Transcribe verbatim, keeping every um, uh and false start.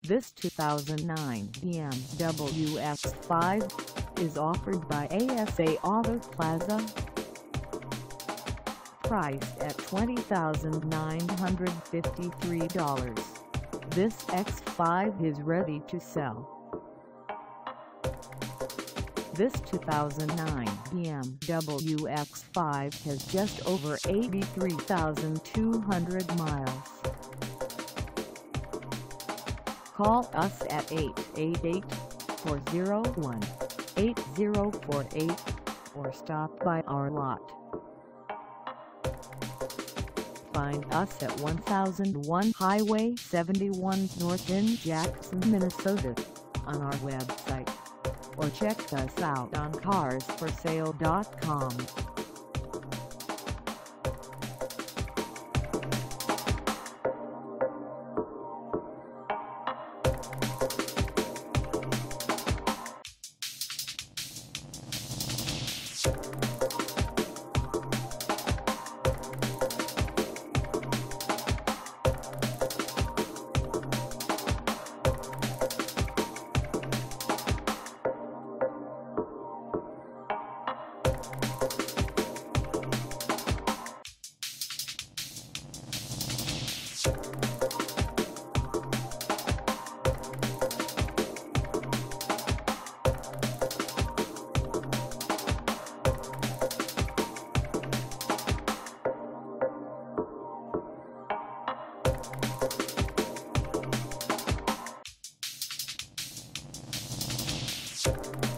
This two thousand nine B M W X five is offered by Asa Auto Plaza. Priced at twenty thousand nine hundred fifty-three dollars, this X five is ready to sell. This two thousand nine B M W X five has just over eighty-three thousand two hundred miles. Call us at eight eight eight, four oh one, eight oh four eight or stop by our lot. Find us at one thousand one Highway seventy-one North in Jackson, Minnesota on our website, or check us out on cars for sale dot com. You